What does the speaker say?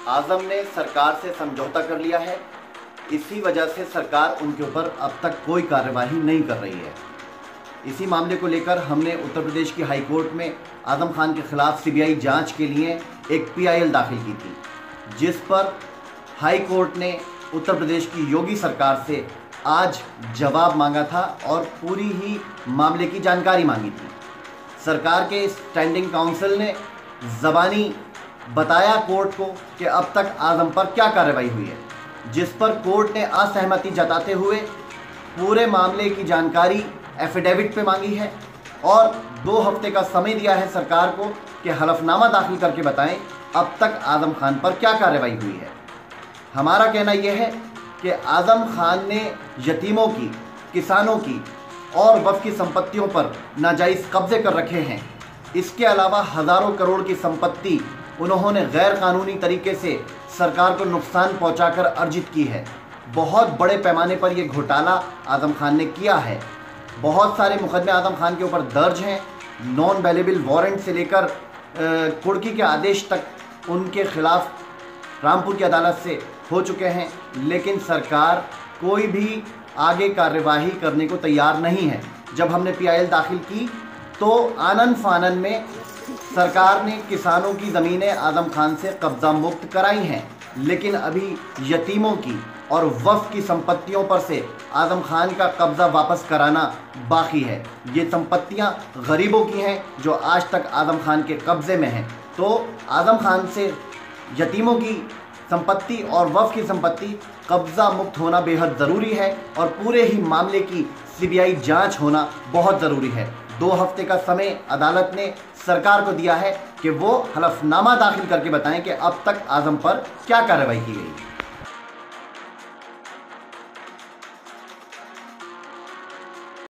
आजम ने सरकार से समझौता कर लिया है। इसी वजह से सरकार उनके ऊपर अब तक कोई कार्यवाही नहीं कर रही है। इसी मामले को लेकर हमने उत्तर प्रदेश की हाई कोर्ट में आजम खान के खिलाफ सीबीआई जांच के लिए एक पीआईएल दाखिल की थी, जिस पर हाई कोर्ट ने उत्तर प्रदेश की योगी सरकार से आज जवाब मांगा था और पूरी ही मामले की जानकारी मांगी थी। सरकार के स्टैंडिंग काउंसिल ने ज़बानी बताया कोर्ट को कि अब तक आजम पर क्या कार्रवाई हुई है, जिस पर कोर्ट ने असहमति जताते हुए पूरे मामले की जानकारी एफिडेविट पे मांगी है और 2 हफ्ते का समय दिया है सरकार को कि हलफनामा दाखिल करके बताएं अब तक आजम खान पर क्या कार्रवाई हुई है। हमारा कहना यह है कि आजम खान ने यतीमों की, किसानों की और वक्फ की संपत्तियों पर नाजायज़ कब्जे कर रखे हैं। इसके अलावा हज़ारों करोड़ की संपत्ति उन्होंने गैर कानूनी तरीके से सरकार को नुकसान पहुंचाकर अर्जित की है। बहुत बड़े पैमाने पर यह घोटाला आजम खान ने किया है। बहुत सारे मुकदमे आजम खान के ऊपर दर्ज हैं। नॉन बेलेबल वारंट से लेकर कुर्की के आदेश तक उनके खिलाफ रामपुर की अदालत से हो चुके हैं, लेकिन सरकार कोई भी आगे कार्यवाही करने को तैयार नहीं है। जब हमने पीआईएल दाखिल की तो आनन फानन में सरकार ने किसानों की ज़मीनें आजम खान से कब्ज़ा मुक्त कराई हैं, लेकिन अभी यतीमों की और वक्फ की संपत्तियों पर से आजम खान का कब्ज़ा वापस कराना बाकी है। ये संपत्तियां गरीबों की हैं जो आज तक आजम खान के कब्ज़े में हैं। तो आजम खान से यतीमों की संपत्ति और वक्फ की संपत्ति कब्ज़ा मुक्त होना बेहद ज़रूरी है और पूरे ही मामले की सीबीआई जांच होना बहुत ज़रूरी है। 2 हफ्ते का समय अदालत ने सरकार को दिया है कि वो हलफनामा दाखिल करके बताएं कि अब तक आजम पर क्या कार्रवाई की गई।